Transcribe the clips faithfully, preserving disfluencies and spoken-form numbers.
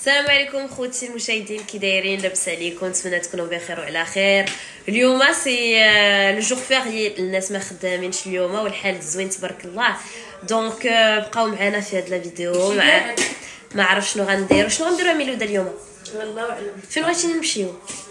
السلام عليكم خوتي المشاهدين، كي دايرين؟ لاباس عليكم؟ نتمنى تكونوا بخير وعلى خير. اليوم سي لو جور فيري، الناس ما خدامينش اليوم والحال زوين تبارك الله. دونك بقاو معنا في هاد لا فيديو. مع ما عرف شنو غنديروا شنو غنديروا ميلوده اليوم. والله اعلم فين بغيتي نمشيو؟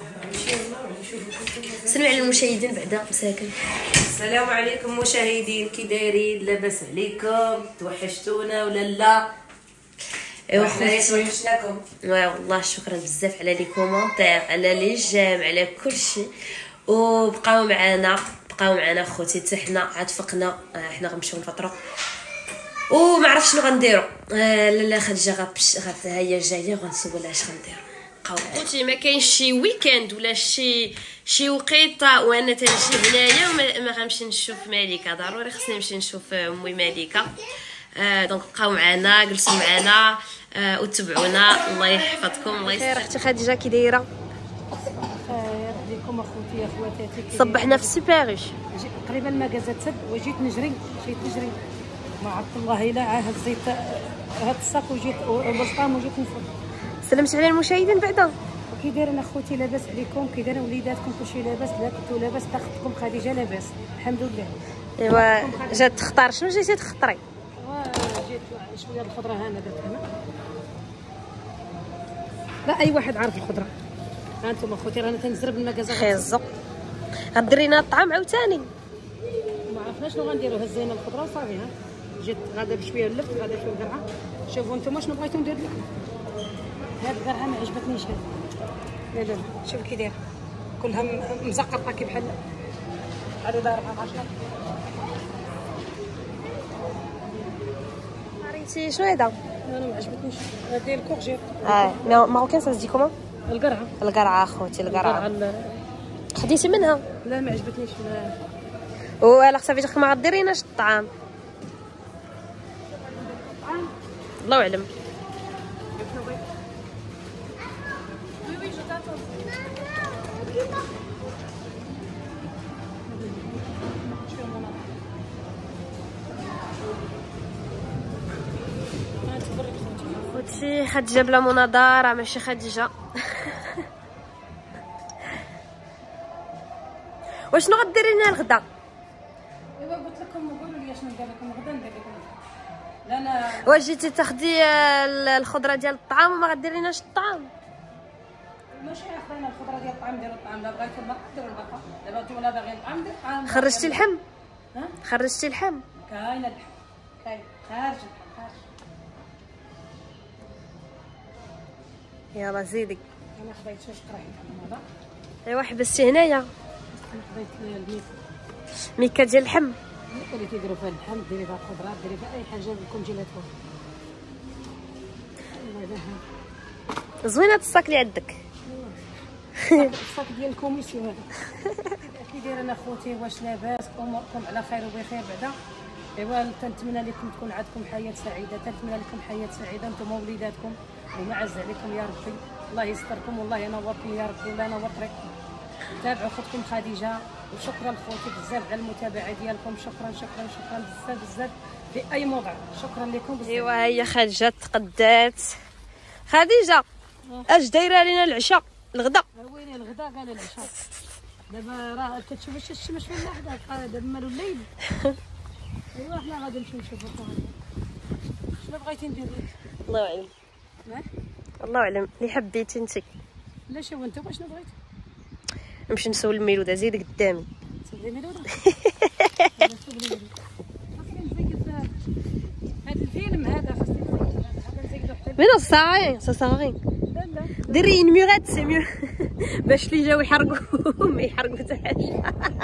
سلمي على المشاهدين بعدا مساكن. السلام عليكم مشاهدين، كي دايرين؟ لاباس عليكم؟ توحشتونا ولا لا؟ ايوا خوتي توحشناكم. وي والله شكرا بزاف على لي كومونتير، على لي جيم، على كلشي. وبقاو معنا بقاو معنا خوتي حتى حنا عاد فقنا. حنا غنمشيو نفطروا وما عرفت شنو غنديروا. آه لاله خديجه غابش غات هي جايه غنسولها اش غنديروا. بقاو خوتي ما كاينش شي ويكاند ولا شي شي وقيته وانا تنجي هنايا وما ما غنمشي نشوف ملكه. ضروري خصني نمشي نشوف امي ملكه. آه دونك بقاو معنا، جلسوا معنا، آه وتبعونا. الله يحفظكم. الله يسلمك. اختي خديجه كي دايره؟ خير عليكم اخوتي اخواتاتي. صبحنا في سوبيريش تقريبا ما جازت سد وجيت نجري جيت نجري ما عرفت الله الا هزيت هاد الصاك وجيت وبالطام وجيت نفض. سلمت على المشاهدين بعدا. كي دايرين اخوتي؟ لاباس عليكم؟ كي دايرين وليداتكم؟ كلشي لاباس؟ لا كنتو لاباس؟ تاختكم خديجه لاباس الحمد لله. ايوا جات تختار. شنو جيتي تخطري؟ جيت شويه الخضره هنا درت هنا. لا اي واحد عارف الخضره. ها انتم اخوتي رانا تنزرب المكازا. خيزو غديري لنا الطعام عاوتاني. ما عرفناش شنو غنديروا. هزينا الخضره وصافي. ها جيت غادا بشويه اللفت، غادا شويه القرعه. شوفوا انتم شنو بغيتو ندير لكم. هاد القرعه ما عجبتنيش. هاد لا لا شوف كي داير كلها مزقطه كي بحال هذا داير بحال عشرة. عرفتي شنو هذا؟ انا ما عجبتنيش. هاد ديال الكورجيت. اه ماروكان سا دي كومون؟ القرعه. القرعه اخوتي القرعه. القرعه خديتي منها؟ لا ما عجبتنيش. ولا صافي ديك ما غديريناش الطعام. الله اعلم. خوتي خديجه بلا مناظره ماشي خديجه. واشنو غديري لنا الغدا؟ ايوا قلت لكم قولوا لي شنو ندير لكم غدا. ندير لكم لا انا واش جيتي تاخدي الخضره ديال الطعام وما غديريناش الطعام؟ ماشي اخذنا الخضره ديال الطعام. نديروا الطعام. لا بغيتو البقره ديروا البقره. دابا نتوما لا باغيين الطعام ندير الطعام. خرجتي اللحم؟ ها خرجتي اللحم؟ كاينه اللحم كاين خارج اللحم خارج. يلا زيدي. انا خديت شويه قراحيط هذا. ايوا حبستي هنايا. انا خديت الميكا ميكا ديال اللحم. الميكا اللي تيديروا فيها اللحم. ديري فيها الخضره، ديري فيها اي حاجه لكم جيلاتهم. زوينه هاد الصاك اللي عندك. الصاك ديال الكوميسيون هذا. كي دايرين اخوتي؟ واش لاباس؟ اموركم على خير وبخير بعدا. ايوا تنتمنى لكم تكون عندكم حياه سعيده. تنتمنى لكم حياه سعيده انتم ووليداتكم ومعز عليكم يا ربي. الله يستركم والله ينوركم يا ربي. الله ينور طريقكم. تابعوا اختكم خديجه. وشكرا خوتي بزاف على المتابعه ديالكم. شكرا شكرا شكرا بزاف بزاف في اي موضع. شكرا لكم بزاف. ايوا هي خديجه تقدات. خديجه اش دايره لينا العشاء الغدا؟ وين الغدا؟ قال العشاء. دابا راه تتشوف الشمس فين واحده. دابا مالو الليل. ايوا حنا غادي نمشيو نشوفوا شنو بغيتي ندير لك. الله اعلم. الله اعلم اللي حبيتي انت. لا شوف انت شنو بغيتي. نمشي نسول الميلوده. زيد قدامي. تسولي ميلوده. هذا الفيلم هذا خاصني نزيدو حتى. مي نو سا سا سا غين. لا لا ديري اون ميغات سي ميو. باش اللي جاو يحرقوا ما يحرقوا حتى حاجه.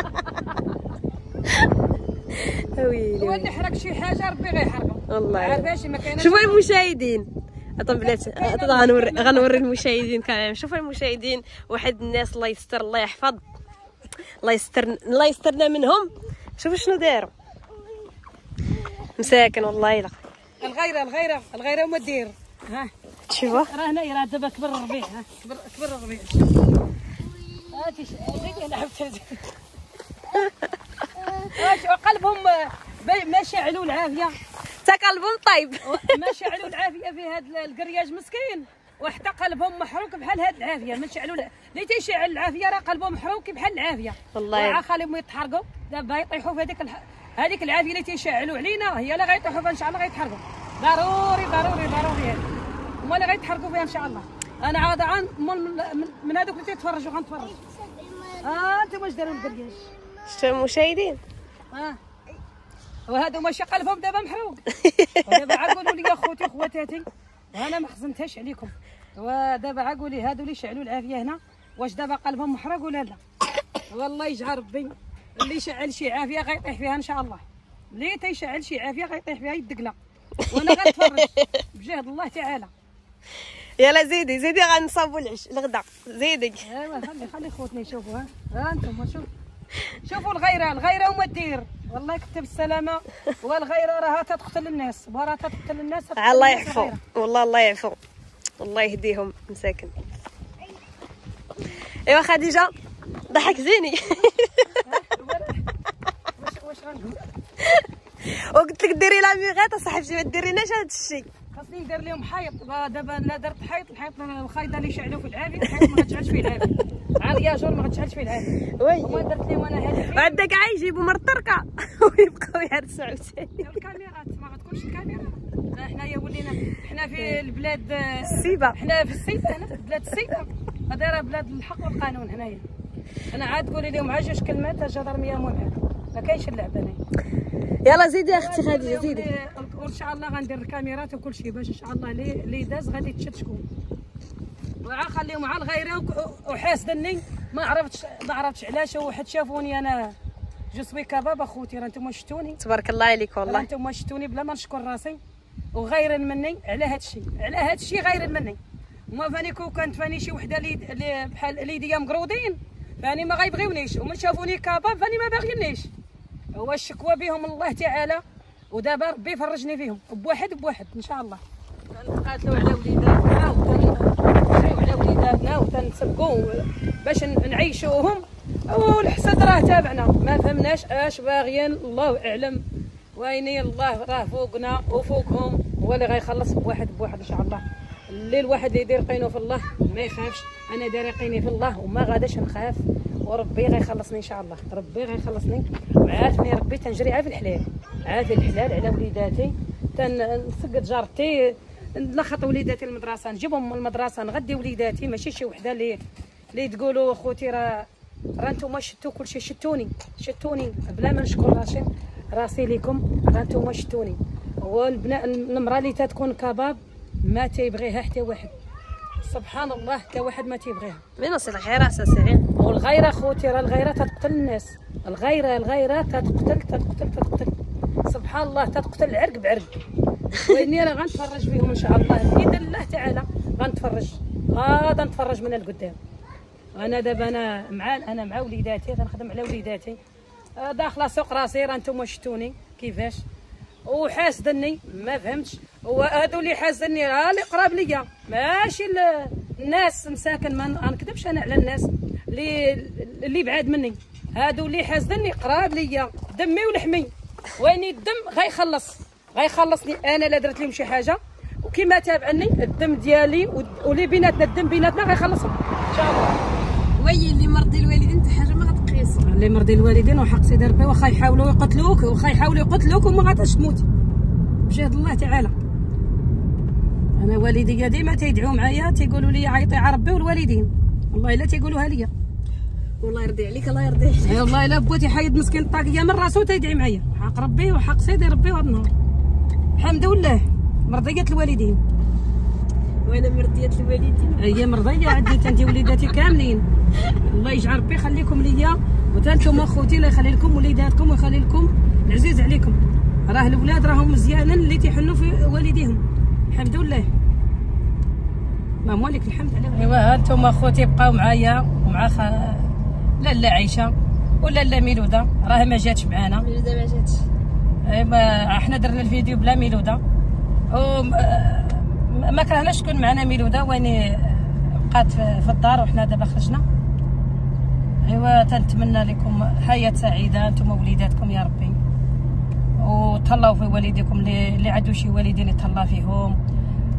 ويلي هو اللي حرق شي حاجه ربي غيحرقو. والله عارفاش ما كايناش. شوفوا المشاهدين. اطا بلاتي غنوري غنوري المشاهدين كمان. شوفوا المشاهدين واحد الناس الله يستر الله يحفظ الله يستر الله يسترنا منهم. شوفوا شنو داروا مساكن والله. لا الغيره الغيره الغيره وما دير. ها شوفوا راه هنايا راه دابا كبر الربيع. ها كبر كبر الربيع. هاتي زيدي انا عرفت. واش قلبهم ما شعلوا العافيه. تا قلبهم طيب. ما شعلوا العافيه في هذا القرياج مسكين. وحتى قلبهم محروق بحال هاد العافيه ما تشعلوا اللي تيشعل العافيه راه قلبهم محروق بحال العافيه والله وعا خليهم يتحرقوا دابا يطيحوا في هذيك الح... هذيك العافيه اللي تيشعلوا علينا هي اللي غيطيحوا فيها ان شاء الله غيتحرقوا ضروري ضروري ضروري هذه هما اللي غيتحرقوا فيها ان شاء الله. انا عاد عن من, من هذوك اللي تيتفرجوا غنتفرج. اه انتم واش داروا الدرياش شتو المشاهدين اه وهادو ماشي قلبهم دابا محروق ودابا عا قولوا لي اخوتي خواتاتي وانا ما خزنتهاش عليكم ودابا عا قولي هادو اللي شعلوا العافيه هنا واش دابا قلبهم محروق ولا لا؟ والله يجعل ربي اللي شعل شي عافيه غيطيح فيها ان شاء الله اللي تيشعل شي عافيه غيطيح فيها يدقلا وانا غنتفرج بجهد الله تعالى. يلا زيدي زيدي غنصاوبوا العش الغدا زيدي. ايوا خلي خلي خوتنا يشوفوا ها ها انتم شوف شوفوا الغيره الغيره وما دير والله كتب السلامه والغيره راها تقتل الناس وراه تقتل الناس الله يعفو والله الله يعفو الله يهديهم مساكن. ايوا خديجه ضحك زيني واش واش غنقول وقلت لك ديري لا ميغات اصاحبتي ما ديريناش هذا الشيء. خاصني ندير لهم حيط دابا انا درت حيط الحيط الخايده اللي يشعلوا في العافيه الحيط ما غتشعلش فيه العافيه عاليه جور ما غتشعلش فيه العافيه وي وما درت لهم انا هذه وعندك عا يجيبوا مرطرقه ويبقاو يهرسوا عاوتاني. الكاميرات ما غتكونش الكاميرا حنايا ولينا حنا في البلاد السيبه حنا في السيبه هنا بلاد السيبه هذا راه بلاد الحق والقانون هنايا. انا عاد تقولي لهم عا جوج كلمات الجدرميه منعم ما كاينش اللعب هنايا. يلا زيدي يا اختي خديجه زيدي وان شاء الله غندير الكاميرات وكل شيء باش ان شاء الله اللي داز غادي تشد شكون وعا خليهم مع الغيره وحاسدني ما عرفتش ما عرفتش علاش واحد شافوني انا جو سوي كباب اخوتي راه نتوما شفتوني تبارك الله عليك والله نتوما شفتوني بلا ما نشكر راسي وغير مني على هذا الشيء على هذا الشيء غير مني وما فاني كون كانت فاني شي وحده اللي بحال اليديا مقرودين فاني ما غيبغيونيش ومن شافوني كباب فاني ما باغينيش هو الشكوى بهم الله تعالى ودابا ربي يفرجني فيهم بواحد بواحد ان شاء الله. نقاتلوا على وليداتنا وتنسعوا على وليداتنا وتنسبقوا باش نعيشوهم والحسد راه تابعنا ما فهمناش اش باغيين الله اعلم ويني الله راه فوقنا وفوقهم هو اللي غيخلص بواحد بواحد ان شاء الله. اللي الواحد اللي يدير قينو في الله ما يخافش انا داير قيني في الله وما غاداش نخاف وربي غيخلصني ان شاء الله ربي غيخلصني وعافني ربي تنجري عافي الحلال عافي الحلال على وليداتي تنسقط جارتي نلخط وليداتي المدرسه نجيبهم من المدرسه نغدي وليداتي ماشي شي وحده اللي اللي تقولوا خوتي راه راه نتوما شتو كلشي شتوني شتوني بلا ما نشكر راسي راسي ليكم راه نتوما شتوني والبناء المراه اللي تتكون كباب ما تيبغيها حتى واحد سبحان الله حتى واحد ما تيبغيها من اصل الغيره اساسيه والغيره خوتي راه الغيره تتقتل الناس الغيره الغيره تتقتل تتقتل تتقتل سبحان الله تتقتل العرق بعرق واني انا غنتفرج فيهم ان شاء الله باذن الله تعالى غنتفرج غادا نتفرج من القدام. انا دابا انا مع انا مع وليداتي غنخدم على وليداتي داخله سوق راسي راه نتوما شفتوني كيفاش وحاسدني ما فهمتش وهادو اللي حاسدني راه اللي قراب ليا ماشي الناس مساكن ما نكذبش انا على الناس اللي اللي بعاد مني هادو اللي حاسدني قراب ليا دمي ولحمي ويني الدم غيخلص غيخلصني انا لا درت لهم شي حاجه وكما تابعني الدم ديالي واللي بيناتنا الدم بيناتنا غيخلصهم ان شاء الله. وي اللي مرضي الوالدين حتى حاجه ما غتقيس اللي مرضي الوالدين وحق سيدي ربي واخا يحاولوا يقتلوك واخا يحاولوا يقتلوك وما غاداش تموت بجهد الله تعالى. انا والديا ديما تيدعوا معايا تيقولوا لي عيطي على ربي والوالدين والله الا تيقولوها ليا والله يرضي عليك الله يرضي عليك. اي والله الا بوتي حيد مسكين الطاقيه من راسو تيدعي معايا حق ربي وحق سيدي ربي هذا النهار الحمد لله مرضيه الوالدين. وانا مرضيه الوالدين هي مرضيه عندي انت وليداتي كاملين الله يجعل ربي يخليكم ليا وتانتوما خوتي الله يخلي لكم وليداتكم ويخلي لكم العزيز عليكم راه الاولاد راهم مزيانين اللي تيحنوا في والديهم الحمد لله اللهم لك الحمد على. ايوا هانتوما خوتي بقاو معايا ومع خ... لاله عايشه ولاله ميلوده راه ما جاتش معانا ميلوده ما جاتش ايوا حنا درنا الفيديو بلا ميلوده و ما كرهناش تكون معنا ميلوده واني بقات في الدار وحنا دابا خرجنا. ايوا تنتمنى لكم حياه سعيده انتم وليداتكم يا ربي وتهلاو في والديكم اللي عنده شي والدين يتهلا فيهم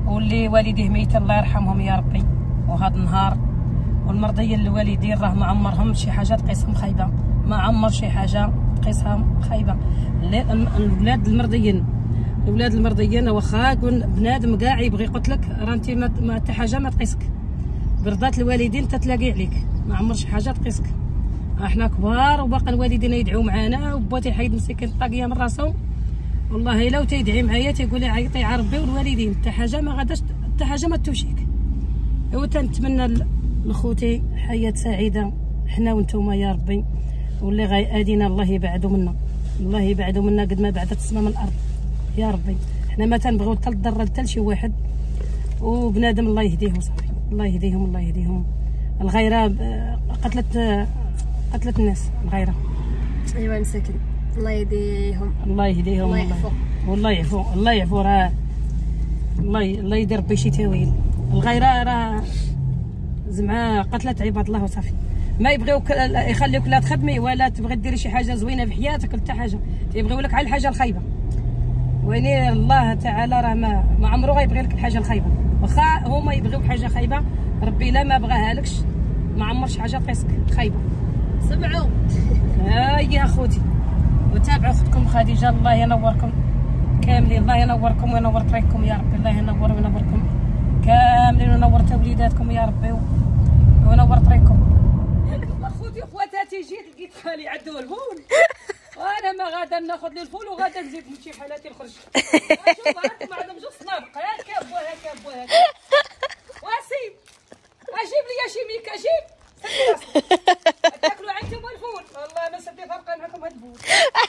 واللي والديه ميت الله يرحمهم يا ربي. وهذا النهار والمرضيين الوالدين راه ما عمرهم شي حاجه تقيسهم خايبه، ما عمر شي حاجه تقيسها خايبه. الاولاد المرضيين الاولاد المرضيين واخا بنادم كاع يبغي يقتلك راه انت ما حتى حاجه ما تقيسك، برضات الوالدين تتلاقي عليك، ما عمر شي حاجه تقيسك. احنا كبار وباقي الوالدين يدعوا معانا، وبا تيحيد مسكين الطاقيه من راسو والله الا تيدعي معايا تيقول لي عيطي على ربي والوالدين، حتى حاجه ما غاداش حتى حاجه ما توشيك. ايوا تنتمنى لخوتي حياه سعيده حنا وانتوما يا ربي، واللي غيأذينا الله يبعدو منا، الله يبعدو منا قد ما بعدت السماء من الارض يا ربي. حنا ما تنبغيو حتى الضر حتى لشي واحد، وبنادم الله يهديه صافي، الله يهديهم الله يهديهم. الغيره قتلت قتلت الناس الغيره. ايوا مساكين الله يهديهم الله يهديهم الله يعفو والله يعفو الله يعفو. راه الله الله يدير ربي شي تاويل. الغيره راه زعما قتلت عباد الله وصافي، ما يبغيوك يخليوك لا تخدمي ولا تبغي ديري شي حاجه زوينه في حياتك حتى حاجه، تيبغيو لك على الحاجه الخايبه. ويني الله تعالى راه ما, ما عمره غيبغي لك الحاجه الخايبه، واخا هما يبغيوك حاجه خايبه ربي لا ما بغاها لكش ما عمرش حاجه تقيسك خايبه. سمعوا ها يا خوتي وتابعوا اختكم خديجه الله ينوركم كاملين، الله ينوركم وينور طريقكم يا ربي، الله ينور وينوركم كاملين وينور توليداتكم يا ربي ونور طريقكم. اخوتي خواتاتي جيت لقيت خالي عندو الفول وانا ما غادا ناخذ لي الفول وغادا نزيد نمشي حالاتي نخرج. شوف انتم عندهم جوج صنابق هكا بوا هكا بوا هكا. واسيم اجيب لي شي ميكا جيب تاكلوا عندكم الفول والله ما سدي فرقه معكم هاد الفول.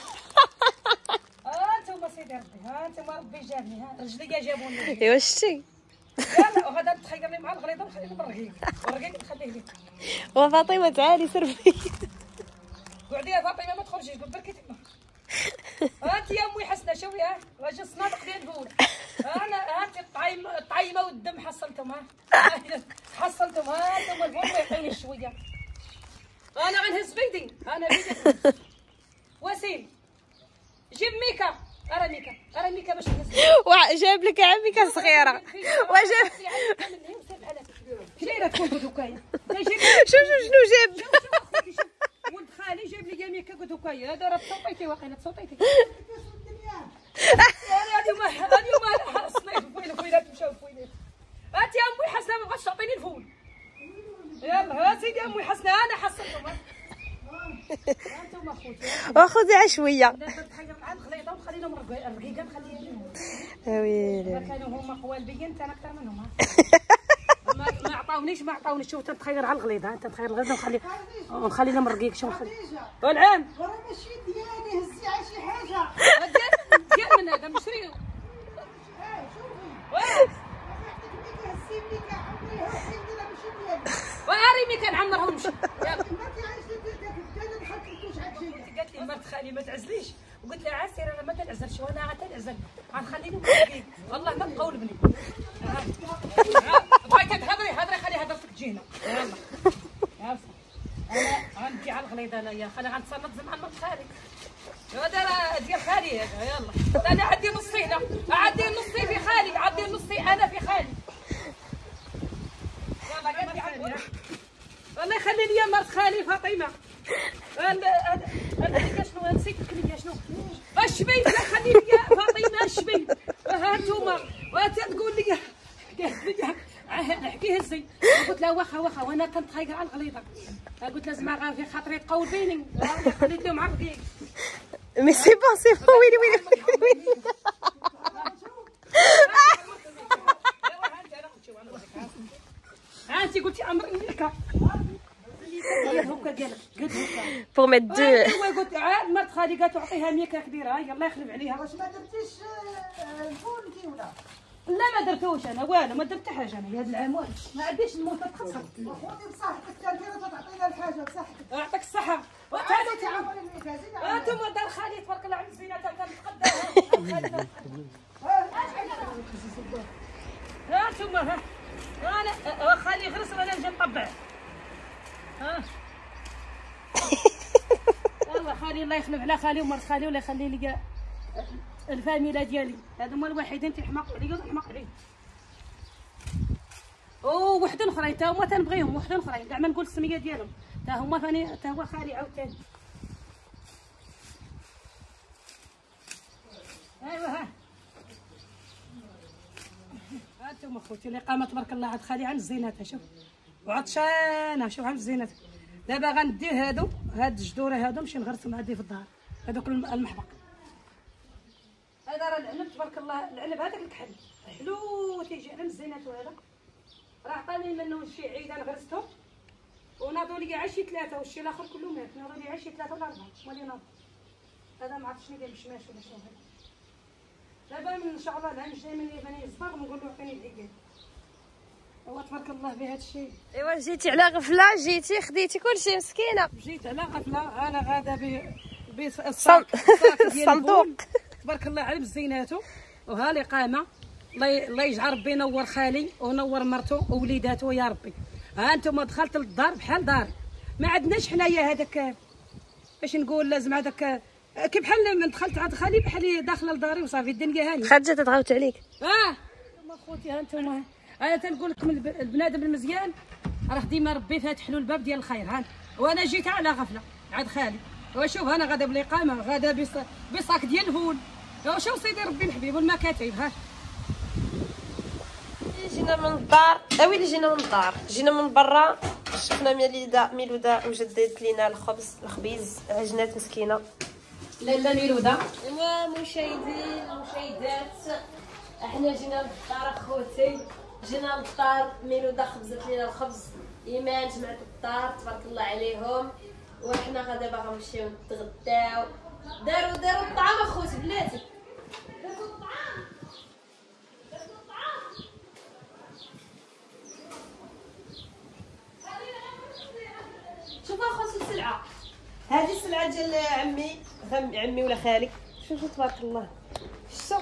ها انتم سيدي ربي، ها انتم ربي جابني، ها رجليا جابوني. ايوا شتي يلا وغادا نتخير لي مع الغليظه ونخلي لهم الرقيق، والرقيق نخليه لي. وفاطمه تعالي سربي. قعدي يا فاطمه ما تخرجيش قول بركي تما. ها انت يا امي حسنه شوفي ها واجي صنادق ديال الفول. انا ها انت الطعيم الطعيمه والدم حصلتهم ها حصلتهم ها انتم الفول ما يعطيونيش شويه. انا غنهز بيدي انا بيدي. وسيم جيب ميكا ارا ميكا ارا ميكا باش نهز. جاب لك عميكا صغيره وجاب كليره تكون بدوكايه. شوف شنو جاب ولد خالي جاب لي ميكا بدوكايه. هذا راه تصوتيتي واقيلا تصوتيتي. انا اليوم اليوم صنيت فوينه فوينه مشاو فوينه. هاتي يا امي حسنه ما بغاتش تعطيني الفول. يلا ها سيدي امي حسنه انا حصلتهم. انتم اخوتي واخذي عشويه تحير مع الخليطه وخلينا الرقيقه نخليها لهم. ويلي كانوا هما قوالبيين انا اكثر منهم. ما ما عطاونيش ما عطاونيش. شوف تنتخير على الغليظ ها تنتخير الغليظ ونخلي ونخلي لهم الرقيق. شوف نخلي والعام راه ماشي ديالي هزي على شي حاجه ديال ديال من هذا مشري. اه شوفي هزي ميكا عمري هزي ديالها ماشي ديالي. واري مي كنعمرهم نمشي. يلا ما تعيش انا ما خليتوش عاد. قالت لي مرت خالي ما تعزليش وقلت لها عسير انا ما تنعزلش وانا عاد تنعزل غنخلي لهم الرقيق والله ما تقول بني. بغيتي تهضري هضري خلي هضرتك تجي هنا. يلا يلا انا غنجي على الغليظ انايا خلي غنتصنت زعما مرت خالي. هذا راه ديال خالي هذا. يلا انا عندي نصي هنا عندي نصي في خالي عندي نصي انا في خالي. يلا قلبي على الله يخلي لي مرت خالي فاطمه. هذا شنو نسيت لك شنو الشبيب لا خلي لي فاطمه الشبيب. ها انتوما وتقول لي نحكي هزي. قلت لها واخا واخا وانا كنتخير على الغليظه. قلت لها زعما في خاطري تقول بيني خليت لهم عرقيق. مي سي بون سي بون ويلي ويلي ويلي. ها انت قلتي امر ميكا هكا قالك قلت هكا بور ميت دو. ايوا قلت عاد مرت خالي قالت تعطيها ميكا كبيره يلا يخلف عليها. واش ما درتيش الفول انت ولا؟ لا ما درتوش انا والو ما درت حاجه انا هذا العام والو ما عنديش الموت تخسر. خوتي بصحتك انت تعطينا الحاجه بصحتك. يعطيك الصحه. وعاد تعاوني الميكا زيد انتم دار خالي تبارك الله على الزينه كنتقداها. ها انتم ها انا خالي غرس وانا نجي نطبع. ها والله خالي الله يخلف على خالي ومرت خالي ولا يخلي لي الفاميله ديالي. هذو هما الوحيدين تيحماقوا عليا وتحماق عليه. ووحدين اخرين تا هما تنبغيهم، وحدين اخرين كاع ما نقول السميه ديالهم تا هما ثاني تا هو خالي عاوتاني. ايوا ها هانتوما خوتي اللي قامت تبارك الله عاد خالي عن زيناتها، شوف وعطشانه، شوف عن زيناتها. دابا غندي هادو هاد الجدوره هادو نمشي نغرسهم عندي في الدار، هذوك المحبق. هذا راه العنب تبارك الله، العنب هذاك الكحل حلو تيجي على الزينات. وهذا راه عطاني منه شي عيد انا غرستو وناضوا لي عا شي ثلاثه والشي الاخر كله مات، ناضوا لي عا شي ثلاثه ولا اربعه مالي ناض. هذا ما عرفتش شنو داير بشماش ولا شنو. دابا ان شاء الله العام الجاي من يباني يصبر ونقول له عطيني العيد. هو تبارك الله بهذا الشيء. ايوا جيتي على غفله، جيتي خديتي كلشي مسكينه. جيت على غفله انا غاده ب بالصاك ديال الصندوق تبارك الله على بزيناتو. وها لي قامه، الله الله يجعل ربي ينور خالي ونور مرتو ووليداتو يا ربي. ها انتم دخلت للدار بحال داري، ما عندناش حنايا هذاك باش نقول لازم هذاك كي بحال من دخلت عند خالي بحال داخله لداري وصافي الدنيا هانيه. خرجت تغاوت عليك. اه انتم خوتي ها انتم، انا تنقول لكم البنادم المزيان راه ديما ربي فاتح له الباب ديال الخير. ها وانا جيت على غفله عند خالي، وشوف انا غادا بالاقامه، غادا بصاك ديال الفول، وشوف سيدي ربي الحبيب والمكاتب. ها جينا من الدار، اويلي جينا من الدار، جينا من برا، شفنا ميلوده ميلوده وجدت لينا الخبز الخبيز عجنات مسكينه. لاله ميلوده. ايوا مشاهدين ومشاهدات، احنا جينا للدار اخوتي، جينا للدار ميلوده خبزت لينا الخبز، ايمان جمعت الدار تبارك الله عليهم، وحنا غدا باغا نمشيو نتغداو. داروا داروا الطعام اخوتي بلاتي، داروا الطعام داروا الطعام. شوفوا اخوتي السلعه، هذه السلعه ديال عمي عمي ولا خالي، شوفوا تبارك الله شتو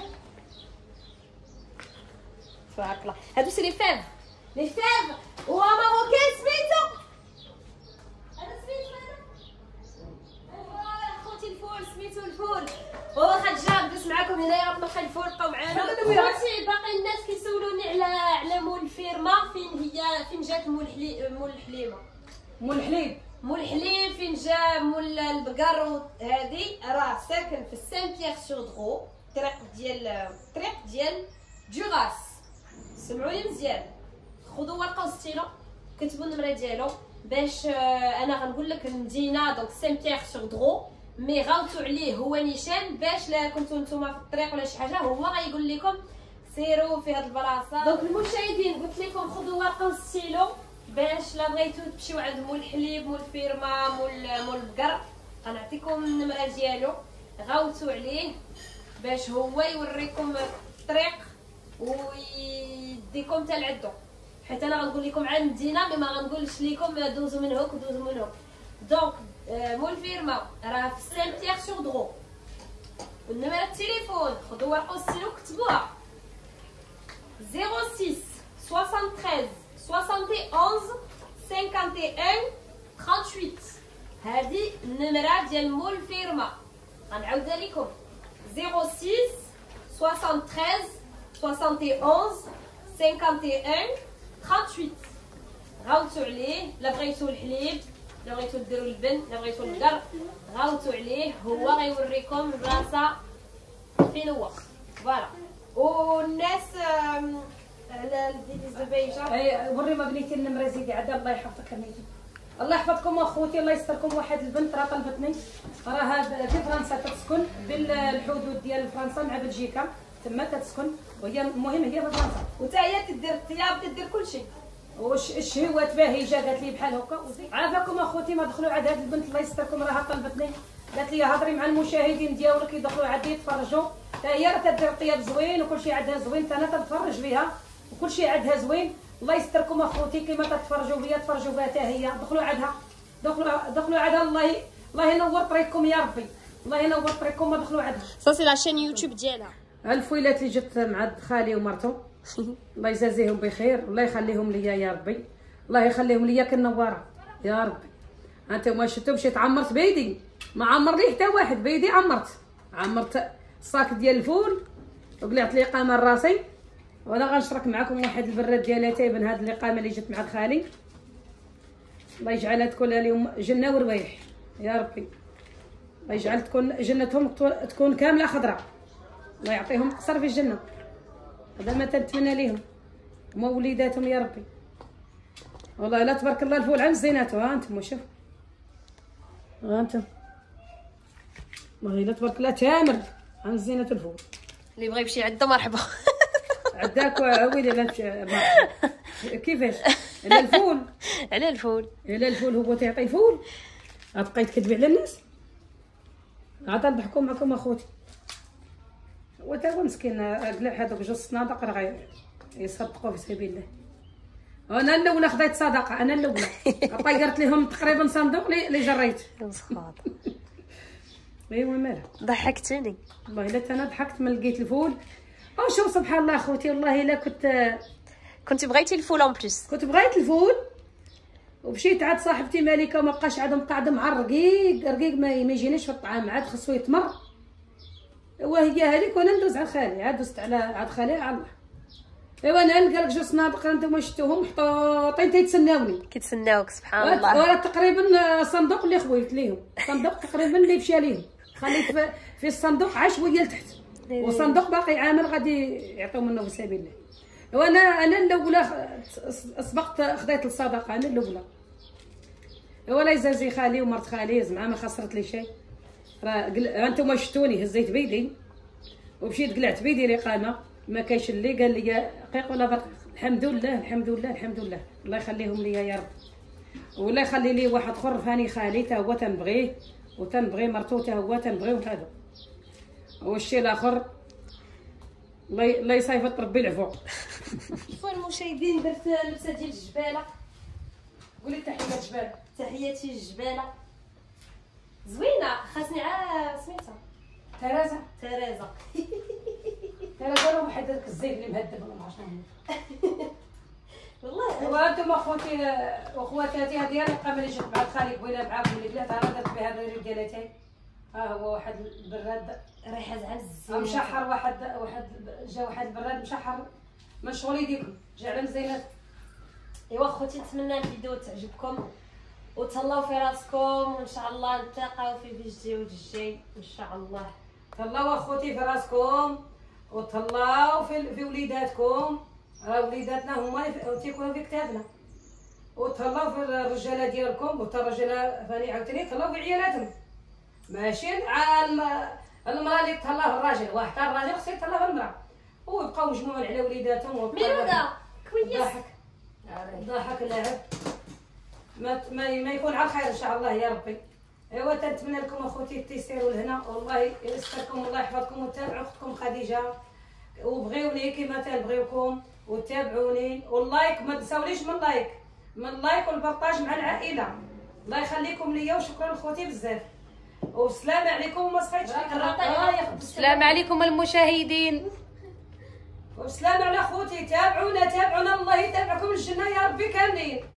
تبارك الله. هادو سي لي فيف لي فيف و ماروكان سميتو، هذا سميتو هذا خوتي الفول، سميتو الفول. واخا جا ندوز معاكم هنايا غنطبخ الفول، بقاو معانا خوتي. باقي الناس كيسولوني على على مول الفيرما، فين هي فين جات مول الحليب مول الحليمه مول الحليب مول الحليب فين جا مول البقر. هذه راه ساكن في سان بيير سور درو، الطريق ديال الطريق ديال دوغاس. سمعوني مزيان، خذوا ورقه وستيلو كتبوا النمره ديالو باش انا غنقول لك المدينه. دونك سان بيير سور درو، مي غاوتوا عليه هو نيشان باش لا كنتو نتوما في الطريق ولا شي حاجه هو غيقول لكم سيروا في هاد البلاصه. دونك المشاهدين قلت لكم خذوا ورقه وستيلو باش لا بغيتو تمشيو عند مول الحليب مول الفيرما مول مول البقر، غنعطيكم النمره ديالو، غاوتوا عليه باش هو يوريكم الطريق ويديكم حتى لعندو، حيت انا غنقول لكم على المدينه مي ما غنقولش لكم دوزوا من هوك ودوزوا من هوك. دونك مول الفيرما راه في سان بيير سور درو، والنمره التليفون خذوا ورقه وستيلو كتبوها زيرو ستة ثلاثة واحد ستة واحد خمسة واحد ثمانية وثمانين. هذه النمره ديال مول الفيرما، غنعاودها لكم زيرو ستة ثلاثة واحد ستة واحد خمسة واحد ثمانية وثمانين. غاوتوا عليه لا بغيتو الحليب، لا بغيتو ديروا اللبن، لا بغيتو البقر، غاوتوا عليه هو غيوريكم البلاصه فين هو. فوالا. والناس على الفيديو زبيجه اي وري ما بنيتي النمره زيدي عاد. الله يحفظك النيتي، الله يحفظكم اخوتي، الله يستركم. واحد البنت راه طلبتني، راها في فرنسا تسكن بالحدود ديال فرنسا مع بلجيكا، تما تسكن وهي المهم هي في فرنسا، وتا هي تدير الطياب تدير كلشي. واش الشهوات باهجه قالت لي بحال هكا. عافاكم اخوتي ما دخلوا عاد هاد البنت الله يستركم، راها طلبتني قالت لي هضري مع المشاهدين ديالك يدخلوا عندي يتفرجوا، حتى هي راه تدير الطياب زوين وكلشي عندها زوين، انا تتفرج بها وكلشي عندها زوين. الله يستركم اخوتي كيما تتفرجوا بيا تفرجوا بها حتى هي، دخلوا عندها دخلوا دخلوا عندها. الله الله ينور طريقكم يا ربي، الله ينور طريقكم ما دخلوا عندها. سا سي لا شين يوتيوب ديالها. الفويلات اللي جت مع خالي ومرته الله يجازيهم بخير، الله يخليهم ليا يا ربي، الله يخليهم ليا كالنواره يا ربي. انتما شفتوا مشيت عمرت بيدي، ما عمر لي حتى واحد بيدي، عمرت عمرت الصاك ديال الفول وقلعت لي قامه راسي وانا غنشرك معكم واحد البراد ديال اتاي من هاد الاقامه اللي جات مع الخالي. الله يجعلها تكون لهم جنه وروايح يا ربي. الله يجعل تكون جنتهم تكون كامله خضراء. الله يعطيهم قصر في الجنه. هذا ما تنتمنى ليهم هما وليداتهم يا ربي. والله لا تبارك الله الفول عن زيناتو. ها انتم شوف، ها انتم والله لا تبارك الله تامر عن زيناتو الفول. اللي بغى يمشي عنده مرحبا. عداك عويلي لا كيفاش على الفول على الفول على الفول هو تيعطي الفول. غتبقاي تكذبي على الناس. عاد نضحكوا معكم اخوتي. هو تا هو مسكين قلع هذوك جوج صنادق راه يصدقوا في سبيل الله. انا الاولى خديت صدقه، انا الاولى طيرت لهم تقريبا صندوق اللي جريت. مسخاط. ايوا مالها ضحكتني والله الا انا ضحكت من لقيت الفول. او شوف سبحان الله اخوتي والله الا كنت كنت بغيتي الفول اون بليس. كنت بغيت الفول ومشيت عند صاحبتي مالكه وما بقاش عندهم قاعده مع الرقيق. الرقيق ما يجينيش في الطعام، عاد خصو يتمر. ايوا هي هذيك وانا ندوز على خالي. عاد دوزت على عاد خالي على الله. ايوا انا نلقى لك جوج صنادق انتم شفتوهم محطوطين تيتسناوني كيتسناوك سبحان الله. وراه تقريبا صندوق اللي خويت ليهم، صندوق تقريبا اللي مشى ليهم. خليت في الصندوق عا شويه لتحت وصندوق باقي عامل غادي يعطيو منه في سبيل الله. وانا انا الاولى سبقت خديت الصدقه. انا الاولى. ولا يزازي خالي ومرت خالي زعما ما خسرت لي شيء. راه انتم شفتوني هزيت بيدي ومشيت قلعت بيدي الاقامه. ما كاينش اللي قال لي دقيق ولا برقيق. الحمد لله الحمد لله الحمد لله. الله يخليهم ليا يا رب. ولا يخلي لي واحد اخر فاني خالي تا هو تنبغيه وتنبغي مرتو تا هو تنبغيو هذا. والشيء الاخر الله الله يصيفط ربي العفو. شوفوا المشاهدين درت لبسه ديال الجباله. قولي تحيه الجبال. تحياتي الجباله زوينه. خاصني عا سميتها ترازا تريزا. ترازا راه واحد هذاك الزيت اللي مهدب ولا ما عرفتش منين. والله وانتم اخوتي واخواتاتي هذه القمه اللي جات مع خالي قبيله معاكم اللي قلت انا درت بها الريد ديالتي. ها هو واحد البراد ريحه زعما الزينه مشحر. واحد واحد جا واحد البراد مشحر من شغل يديكم جا على مزينات. ايوا اخوتي نتمنى الفيديو تعجبكم وتهلاو في راسكم وان شاء الله نلتقاو في فيديو الجاي ان شاء الله. تهلاو اخوتي في راسكم وتهلاو في في وليداتكم. راه وليداتنا هما اللي تيكونوا في كتافنا. وتهلاو في الرجاله ديالكم وتا الرجاله ثاني عاوتاني تهلاو في عيالاتهم. ماشي على المراه اللي تهلا في الراجل. واحد الراجل خصو يتهلا في المراه ويبقاو مجموعين على وليداتهم. ميردا كويس ضحك ضحك لاعب ما ما يكون على خير ان شاء الله يا ربي. ايوا تنتمنى لكم اخوتي التيسير والهنا والله يستركم والله يحفظكم. وتابعوا اختكم خديجه وبغيوني كما تنبغيوكم وتابعوني. واللايك ما تنساوليش من لايك من اللايك والبارطاج مع العائله. الله يخليكم ليا وشكرا لخوتي بزاف. والسلام عليكم وما سخيتش السلام عليكم المشاهدين. والسلام على خوتي. تابعونا تابعونا الله يتابعكم الجنه يا ربي كاملين.